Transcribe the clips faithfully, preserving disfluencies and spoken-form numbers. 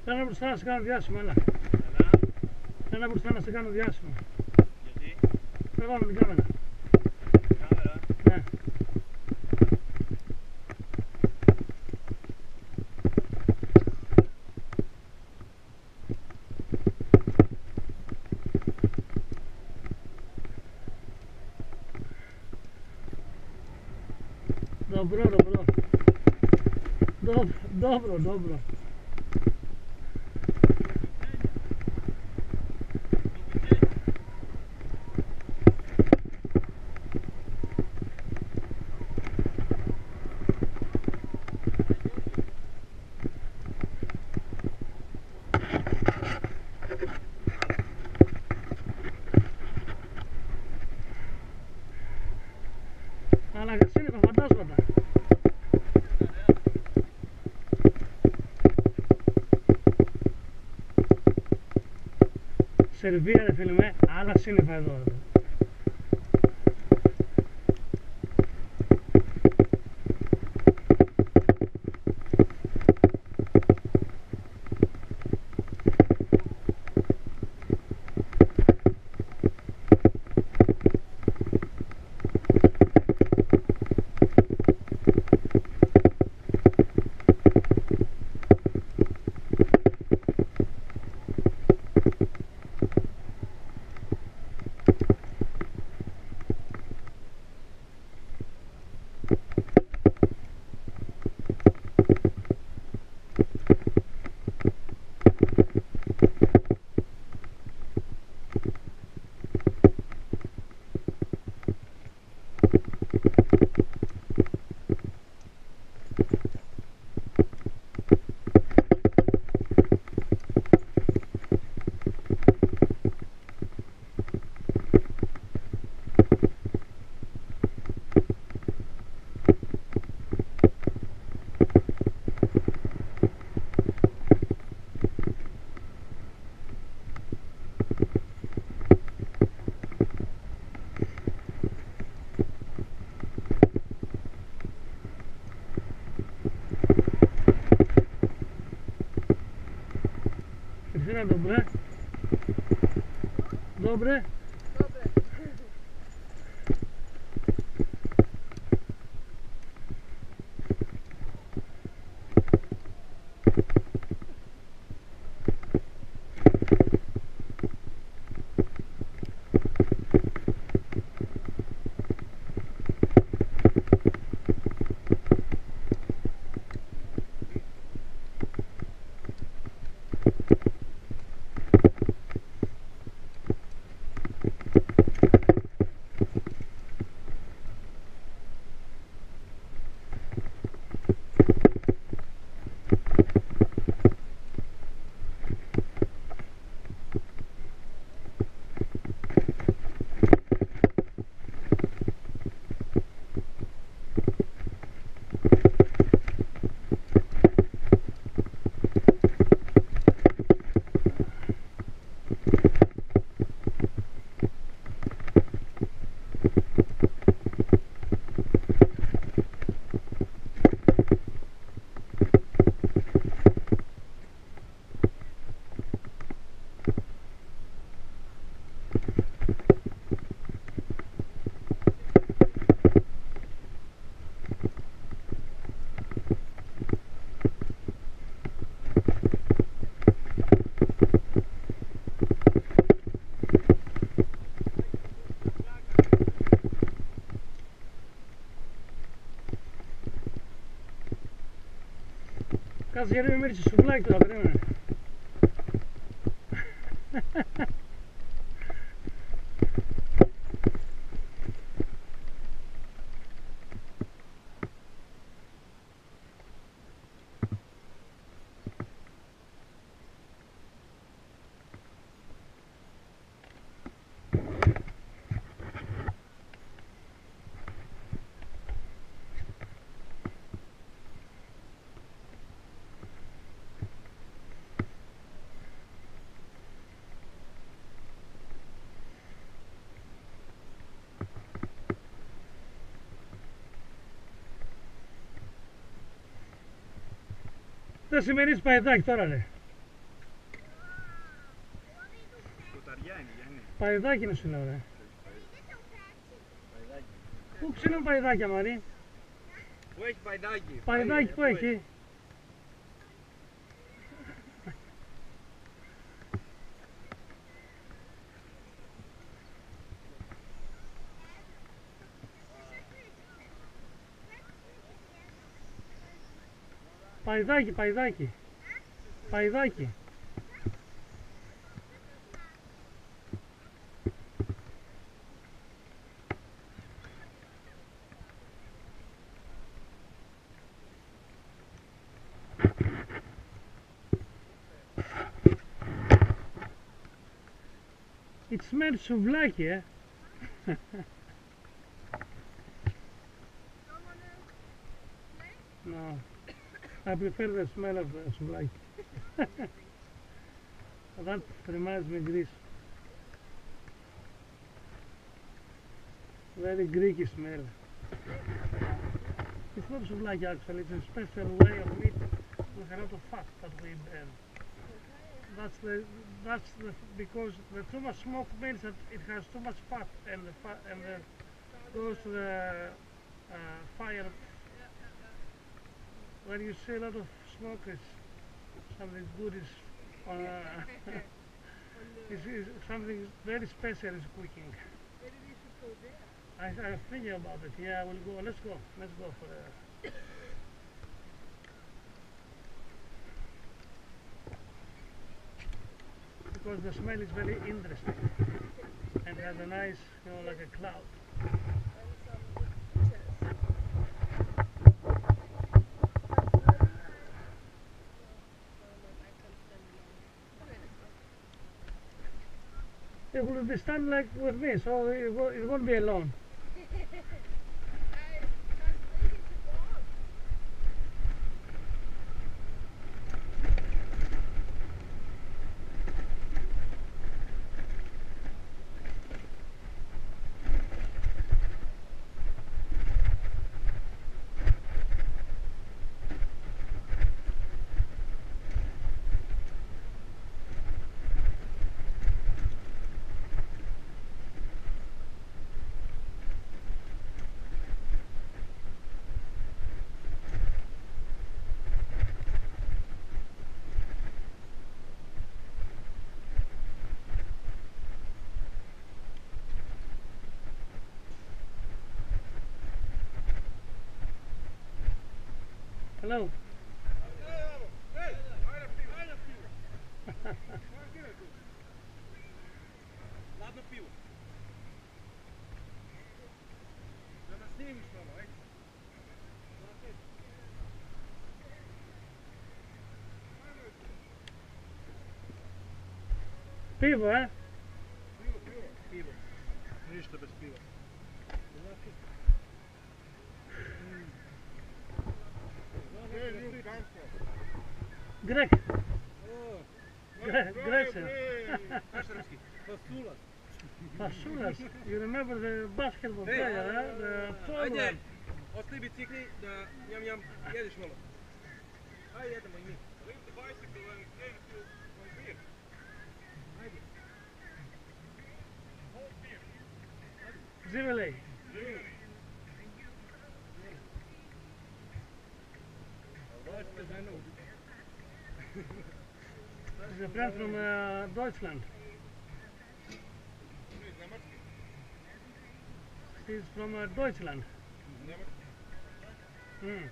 Ένα μπροστά να σε κάνω διάσημο, έλα. Έλα. Ένα μπροστά να σε κάνω διάσημο. Γιατί? Εδώ με την κάμερα. Κάμερα. Ναι. Добро, добро. Dobro, dobro, dobro. Αλλά είναι τα φαντάσματα. Σερβία ρε φίλε με, άλλα σύννεφα εδώ ρε. Krystyna, dobre? Dobre? Dobre. Κάτσε γιατί με μύρισε σουβλάκι τώρα, περίμενε. Δεν σημερινής παϊδάκι τώρα, ρε. Παϊδάκι είναι σου λέω ρε. Παϊδάκι. Πού ξύνουν παϊδάκια Μαρή? Πού έχει παϊδάκι? Παϊδάκι που έχει? Παϊδάκι, παϊδάκι. Παϊδάκι. It smells σουβλάκι, ε. No. I prefer the smell of the souvlaki. That reminds me of Greece. Very Greek smell. It's not souvlaki actually, it's a special way of meat with a lot of fat that we burn. That's the that's the because the too much smoke means that it has too much fat and the fat and the goes to the uh, fire. When you see a lot of smoke, it's something good is uh, is, is something very special is cooking. Maybe we should go there. I I'm thinking about it. Yeah, we'll go. Let's go. Let's go for a. Because the smell is very interesting and has a nice, you know, like a cloud. And some pictures. It will be stand like with me, so it, wo it won't be alone. Hello. Ладно пиво. Да нас снимешь, мама, ай. Pivo, eh? Пиво, пиво. Пиво. Нищо без пива. Grek. Gre Grecia. Кашарски. Фасула. Fasulas. You remember the basketball Hey. player, eh? The tall Ajde, one. ostavi bicikli da jam jam jedeš malo. Ajde, jedemo i mi. Leave the bicycle and get to one beer. Ajde. Zivili. Dođite ženu. He's a friend from uh, Deutschland. Iz Nemačke. He's from uh, Deutschland. Nemačke. Mm.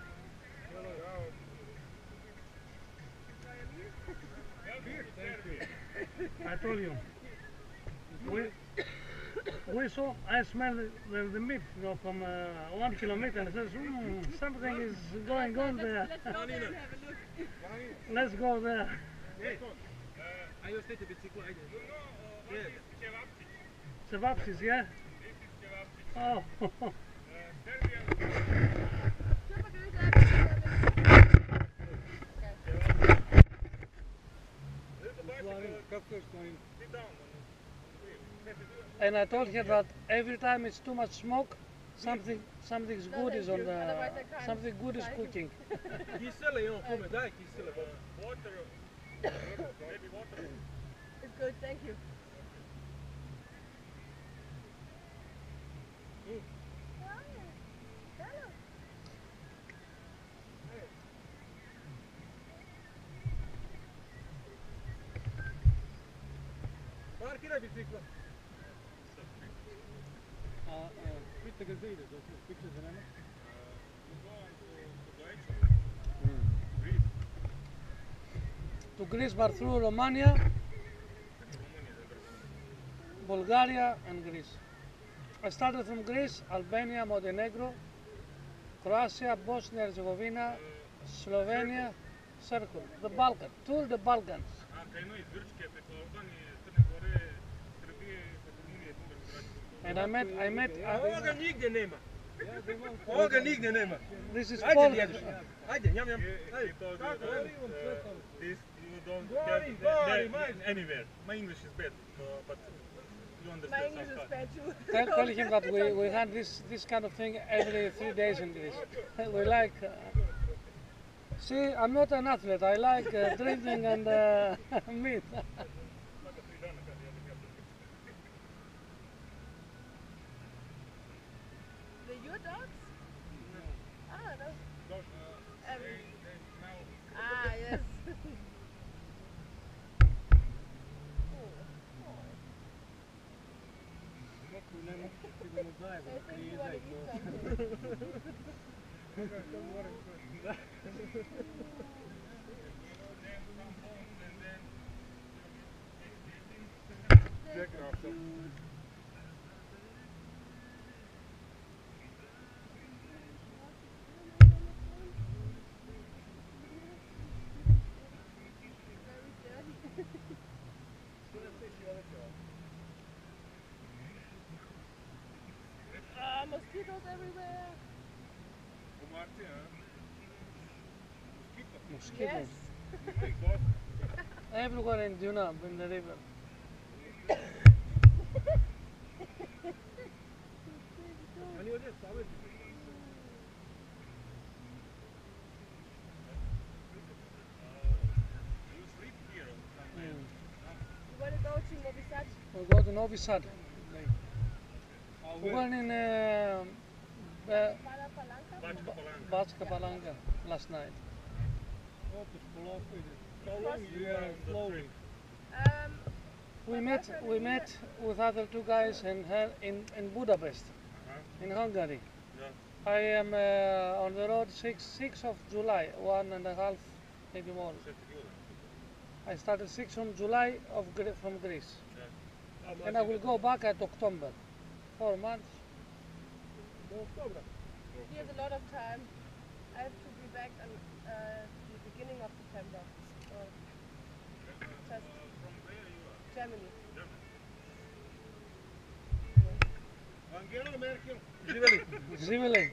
Beer, thank you. I told you. We, we saw, I smell the, the, the meat, you know, from uh, one kilometer and says, mm, something is going on there. Let's go there and have a look. Let's go there. Hey, ajde ostavite biciklu, ajde. Yes. Cevapsis, yeah? Oh, Kako je stojim? and I told her that every time it's too much smoke, something something No, good is thank on you. the Otherwise I can't something good is try. cooking. Kisele imamo puno, daj kisele. It's good, thank you. Parkiraj bicikla. A, a vidite ga zdaj ide, da se piče za nama? To Greece but through Romania, Bulgaria and Greece. I started from Greece, Albania, Montenegro, Croatia, Bosnia Herzegovina, Slovenia, circle, the Balkans, tour the Balkans. A krenuo iz Grčke preko Albanije, Crne Gore, Srbije, Rumunije, Bugarske. And I met, I met, Ovoga I, nigdje nema. Ovoga nigdje nema. this is Ajde Paul. djeduš. Ajde, njam njam. Ajde. Kako? This you don't Govori, get govori, there- majke. anywhere. My English is bad, uh, but you My understand English some is part. bad too. Tell, tell him that we, we had this, this kind of thing every three days in Greece. We like, uh, see, I'm not an athlete, I like uh, drinking and uh, meat. The your dogs? Ah, no. Um, ah, yes. I think you want to eat something. Very dirty. Ah, mosquitoes everywhere. Mosquitoes. Yes. Everywhere in Duna, in the river. Oni ovdje stavljaju. You sleep here somewhere. Mm. You want to go to Novi Sad? We go to Novi Sad. We went in uh, Ba- Pala Palanka? Bačka Palanka. Batska Palanka last night. How long you are on the trip? Um, We my met, boyfriend we and met with other two guys in, Hel- in, in Budapest, Uh-huh. in Hungary. Yeah. I am uh, on the road six, sixth of July, one and a half, maybe more. I started sixth of July of Gre- from Greece. And I will go back at October. Four months. he has a lot of time. I have to be back on uh, the beginning of September. So, just Germany. Angela Merkel. Živeli. Živeli.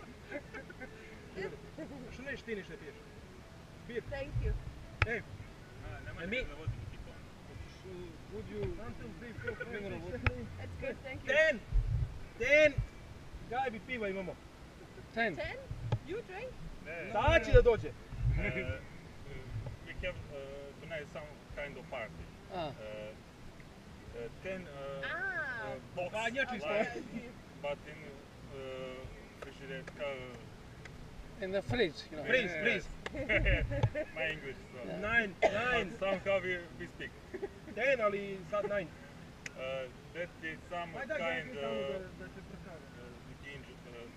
Što neš ti ništa piješ? Thank you. Ej, Nemoj mi- da vozim ekipu. would you... Something three, four, five, six, That's good, thank you. Ten! Ten! Gaj bi piva imamo. Ten. Ten? You drink? Ne, Sad će da dođe. uh, we have uh, tonight some kind of party. Ah, Uh, uh, ten uh, Ah. uh, box Hladnjači like, stoje. but in uh, frigidaire, uh, in the fridge, you know. Please, please. my English. So. Nine, nine. But somehow we, we speak. Ten, ali sad nine. Uh, that is some Ajde, daj, kind daj, samo uh, da, da te prokava. uh, ginge, uh,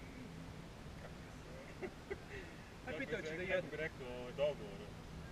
Aj, kako pitao bi će da se- jedu. kako bi rekao, dogovor.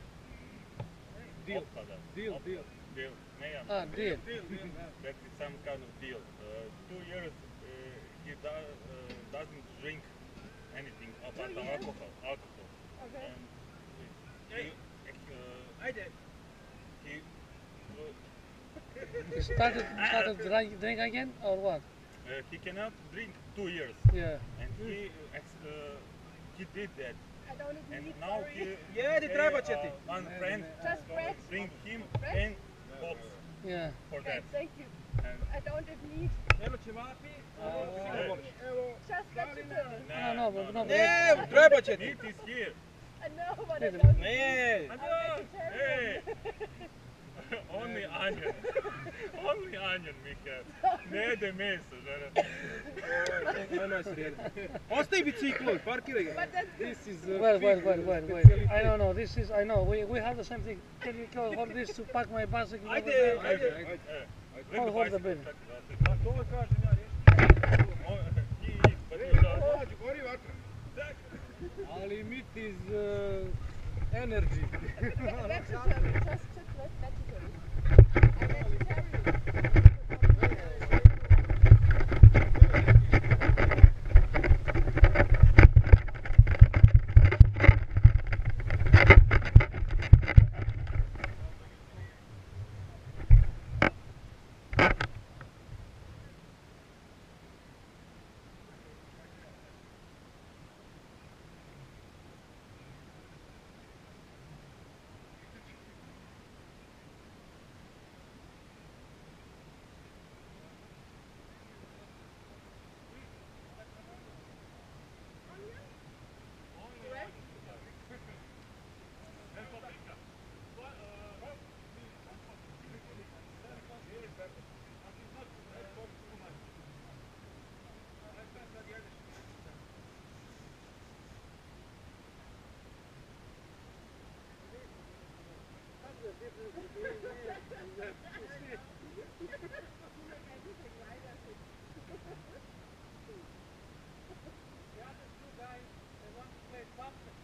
Deal. Otpada. Deal, Otpada. deal. Deal. Ne, ja. Ah, deal. Deal, deal. That is some kind of deal. Uh, two years uh, he do, uh, doesn't drink anything about Two years? alcohol. Alcohol. Okay. And Hey. he, uh, Ajde. he uh, He started, started drink, drink again or what? uh, he cannot drink two years, Yeah. and he uh, ex- uh, he did that, I don't and need now sorry. he Jedi, hey, trebat će ti. uh, one friend Just bread. bring him Bread? and box Yeah. for Okay, that. thank you. And I don't have need. Eno ćevapi. Hey. Evo. Just vegetables. No, no, but no. Ne, trebat će ti. meat is here. I know, but I Didn't. don't Ne. I'm Hey, vegetarian. only onion, only Manjon, Mihael. Ne jede meso, žena. Nemoj se rijediti. Ostavi biciklo, parkiraj ga. But that's This is uh, Wait, wait, pig, wait, uh, wait, wait. speciality. I don't know. This is. I know. We we have the same thing. Can you go hold this to pack my bicycle? over Ajde, there? ajde. E, Hold, hold the bin. A to kažem ja, riješi. Pa ti da. Dođu, gori vatra. Ali meat is uh, energy. vegetarian. Just chocolate vegetarian. I'm vegetarian. The other two guys, they want to play badminton.